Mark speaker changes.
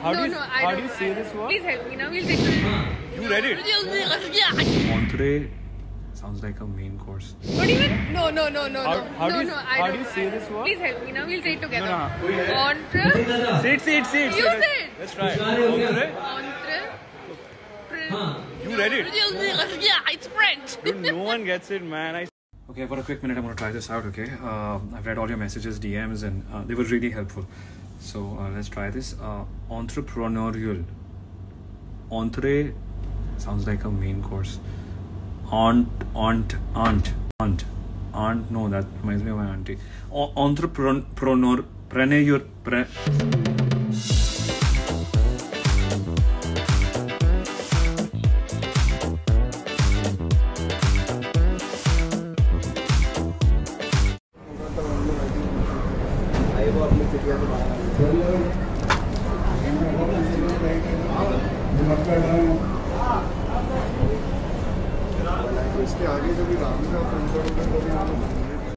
Speaker 1: How do you say this word?
Speaker 2: Please help me now. We'll take it.
Speaker 1: You read it? Entree sounds like a main course.
Speaker 2: What do you mean? No.
Speaker 1: How do you say this word?
Speaker 2: Please help me now. We'll say it together.
Speaker 1: No.
Speaker 2: Entree.
Speaker 1: Say it.
Speaker 2: You say it.
Speaker 1: Let's try it. Entree. You read it?
Speaker 2: Yeah, it's French.
Speaker 1: Dude, no one gets it, man. Okay, for a quick minute, I'm going to try this out, okay? I've read all your messages, DMs, and they were really helpful. So, let's try this. Entrepreneurial. Entree sounds like a main course. Aunt. No, that reminds me of my auntie. Entrepreneur.
Speaker 3: इसके आगे जो भी राम का